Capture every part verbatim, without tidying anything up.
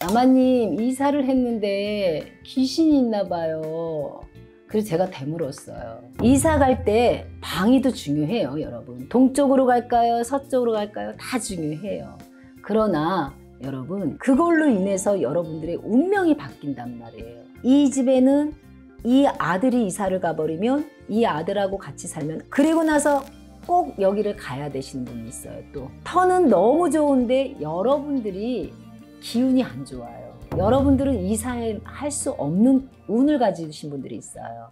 마마님 이사를 했는데 귀신이 있나 봐요. 그래서 제가 되물었어요. 이사 갈 때 방위도 중요해요, 여러분. 동쪽으로 갈까요? 서쪽으로 갈까요? 다 중요해요. 그러나 여러분, 그걸로 인해서 여러분들의 운명이 바뀐단 말이에요. 이 집에는 이 아들이 이사를 가버리면 이 아들하고 같이 살면, 그리고 나서 꼭 여기를 가야 되시는 분이 있어요. 또 터는 너무 좋은데 여러분들이 기운이 안 좋아요. 여러분들은 이사할 수 없는 운을 가지신 분들이 있어요.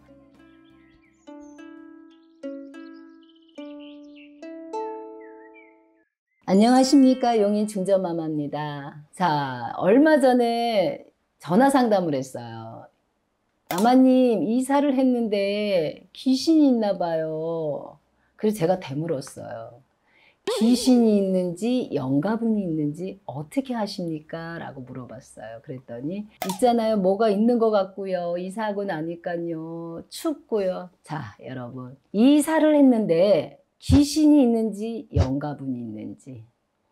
안녕하십니까, 용인 중전마마입니다. 자, 얼마 전에 전화 상담을 했어요. 마마님 이사를 했는데 귀신이 있나 봐요. 그래서 제가 되물었어요. 귀신이 있는지 영가분이 있는지 어떻게 하십니까? 라고 물어봤어요. 그랬더니 있잖아요, 뭐가 있는 것 같고요, 이사하고 나니까요 춥고요. 자, 여러분, 이사를 했는데 귀신이 있는지 영가분이 있는지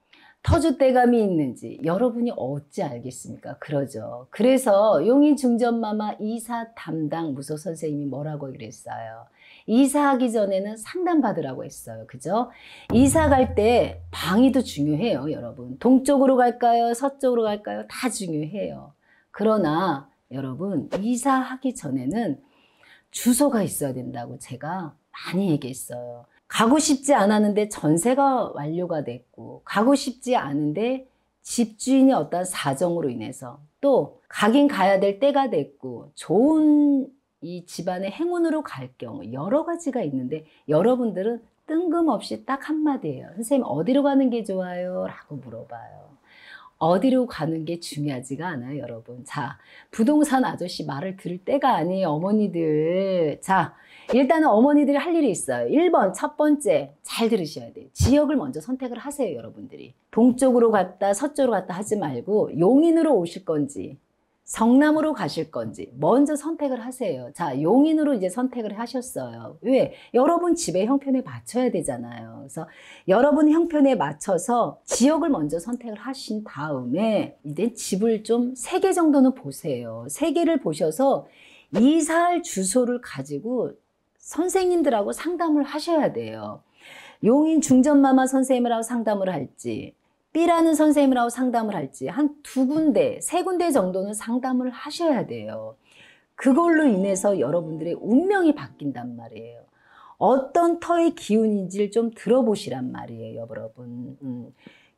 터줏대감이 있는지 여러분이 어찌 알겠습니까? 그러죠. 그래서 용인 중전마마 이사 담당 무소 선생님이 뭐라고 그랬어요? 이사하기 전에는 상담 받으라고 했어요. 그죠? 이사 갈 때 방위도 중요해요, 여러분. 동쪽으로 갈까요? 서쪽으로 갈까요? 다 중요해요. 그러나 여러분, 이사하기 전에는 주소가 있어야 된다고 제가 많이 얘기했어요. 가고 싶지 않았는데 전세가 완료가 됐고, 가고 싶지 않은데 집주인이 어떤 사정으로 인해서 또 가긴 가야 될 때가 됐고, 좋은 이 집안의 행운으로 갈 경우 여러 가지가 있는데 여러분들은 뜬금없이 딱 한마디예요. 선생님 어디로 가는 게 좋아요? 라고 물어봐요. 어디로 가는 게 중요하지가 않아요, 여러분. 자, 부동산 아저씨 말을 들을 때가 아니에요, 어머니들. 자, 일단은 어머니들이 할 일이 있어요. 일 번, 첫 번째, 잘 들으셔야 돼요. 지역을 먼저 선택을 하세요, 여러분들이. 동쪽으로 갔다, 서쪽으로 갔다 하지 말고 용인으로 오실 건지, 성남으로 가실 건지 먼저 선택을 하세요. 자, 용인으로 이제 선택을 하셨어요. 왜? 여러분 집의 형편에 맞춰야 되잖아요. 그래서 여러분 형편에 맞춰서 지역을 먼저 선택을 하신 다음에 이제 집을 좀 세 개 정도는 보세요. 세 개를 보셔서 이사할 주소를 가지고 선생님들하고 상담을 하셔야 돼요. 용인 중전마마 선생님이라고 상담을 할지, B라는 선생님이라고 상담을 할지 한 두 군데, 세 군데 정도는 상담을 하셔야 돼요. 그걸로 인해서 여러분들의 운명이 바뀐단 말이에요. 어떤 터의 기운인지를 좀 들어보시란 말이에요, 여러분. 음.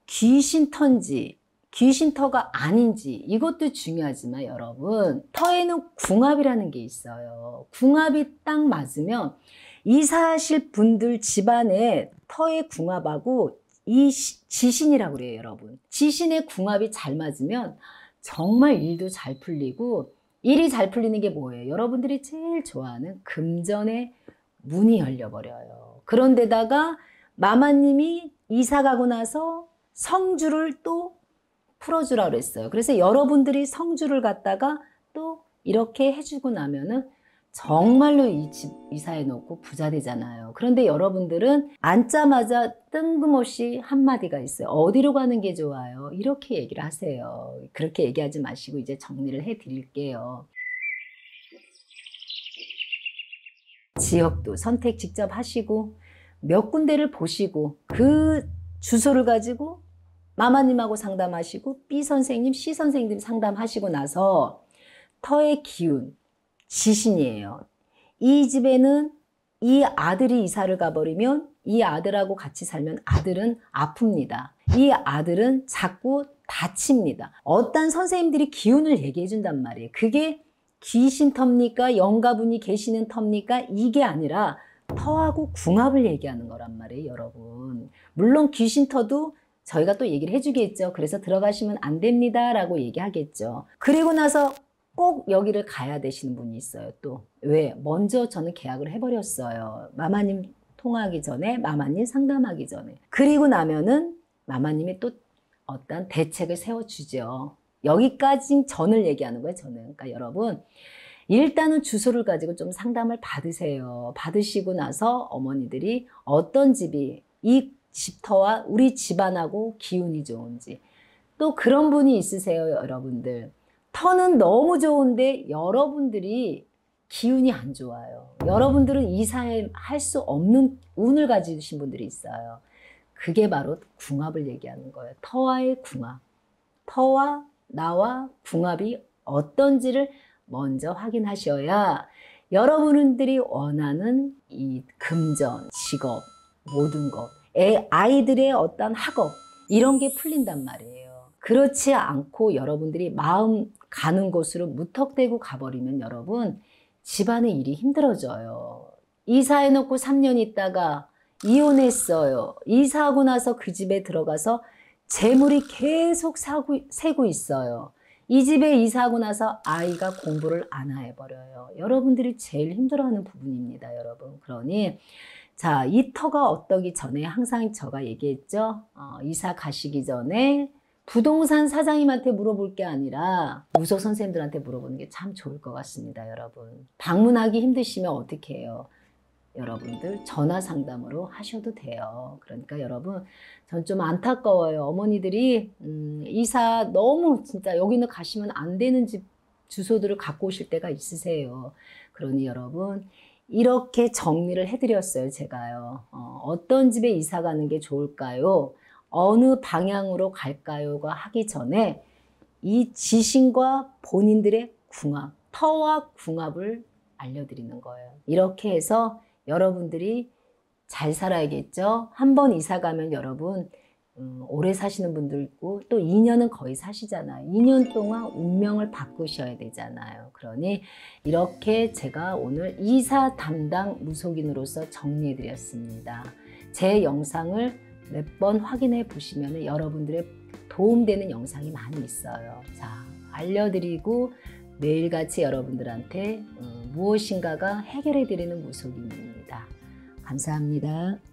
귀신터인지 귀신터가 아닌지 이것도 중요하지만 여러분, 터에는 궁합이라는 게 있어요. 궁합이 딱 맞으면 이사하실 분들 집안에 터의 궁합하고 이 지신이라고 그래요, 여러분. 지신의 궁합이 잘 맞으면 정말 일도 잘 풀리고, 일이 잘 풀리는 게 뭐예요? 여러분들이 제일 좋아하는 금전의 문이 열려버려요. 그런데다가 마마님이 이사 가고 나서 성주를 또 풀어주라고 그랬어요. 그래서 여러분들이 성주를 갖다가 또 이렇게 해주고 나면은 정말로 이 집 이사해 놓고 부자 되잖아요. 그런데 여러분들은 앉자마자 뜬금없이 한마디가 있어요. 어디로 가는 게 좋아요? 이렇게 얘기를 하세요. 그렇게 얘기하지 마시고 이제 정리를 해 드릴게요. 지역도 선택 직접 하시고 몇 군데를 보시고 그 주소를 가지고 마마님하고 상담하시고 B 선생님, C 선생님 상담하시고 나서 터의 기운, 지신이에요. 이 집에는 이 아들이 이사를 가버리면 이 아들하고 같이 살면 아들은 아픕니다. 이 아들은 자꾸 다칩니다. 어떤 선생님들이 기운을 얘기해 준단 말이에요. 그게 귀신터입니까? 영가분이 계시는 터입니까? 이게 아니라 터하고 궁합을 얘기하는 거란 말이에요, 여러분. 물론 귀신터도 저희가 또 얘기를 해주겠죠. 그래서 들어가시면 안 됩니다 라고 얘기하겠죠. 그리고 나서 꼭 여기를 가야 되시는 분이 있어요. 또 왜? 먼저 저는 계약을 해버렸어요. 마마님 통화하기 전에, 마마님 상담하기 전에. 그리고 나면은 마마님이 또 어떤 대책을 세워주죠. 여기까지 전을 얘기하는 거예요, 저는. 그러니까 여러분, 일단은 주소를 가지고 좀 상담을 받으세요. 받으시고 나서 어머니들이 어떤 집이 이 집터와 우리 집안하고 기운이 좋은지, 또 그런 분이 있으세요, 여러분들. 터는 너무 좋은데 여러분들이 기운이 안 좋아요. 여러분들은 이사할 수 없는 운을 가지신 분들이 있어요. 그게 바로 궁합을 얘기하는 거예요. 터와의 궁합. 터와 나와 궁합이 어떤지를 먼저 확인하셔야 여러분들이 원하는 이 금전, 직업, 모든 것, 애, 아이들의 어떤 학업 이런 게 풀린단 말이에요. 그렇지 않고 여러분들이 마음 가는 곳으로 무턱대고 가버리면 여러분 집안의 일이 힘들어져요. 이사해놓고 삼 년 있다가 이혼했어요. 이사하고 나서 그 집에 들어가서 재물이 계속 사고, 새고 있어요. 이 집에 이사하고 나서 아이가 공부를 안 해버려요. 여러분들이 제일 힘들어하는 부분입니다, 여러분. 그러니 자, 이 터가 어떠기 전에 항상 제가 얘기했죠. 어, 이사 가시기 전에 부동산 사장님한테 물어볼 게 아니라 무소 선생님들한테 물어보는 게 참 좋을 것 같습니다, 여러분. 방문하기 힘드시면 어떻게 해요? 여러분들 전화 상담으로 하셔도 돼요. 그러니까 여러분 전 좀 안타까워요. 어머니들이 음, 이사 너무 진짜 여기는 가시면 안 되는 집 주소들을 갖고 오실 때가 있으세요. 그러니 여러분 이렇게 정리를 해드렸어요, 제가요. 어, 어떤 집에 이사 가는 게 좋을까요? 어느 방향으로 갈까요가 하기 전에 이 지신과 본인들의 궁합, 터와 궁합을 알려드리는 거예요. 이렇게 해서 여러분들이 잘 살아야겠죠. 한 번 이사 가면 여러분 음, 오래 사시는 분들 있고 또 이 년은 거의 사시잖아요. 이 년 동안 운명을 바꾸셔야 되잖아요. 그러니 이렇게 제가 오늘 이사 담당 무속인으로서 정리해 드렸습니다. 제 영상을 몇 번 확인해 보시면 여러분들의 도움되는 영상이 많이 있어요. 자, 알려드리고 매일같이 여러분들한테 무엇인가가 해결해 드리는 무속인입니다. 감사합니다.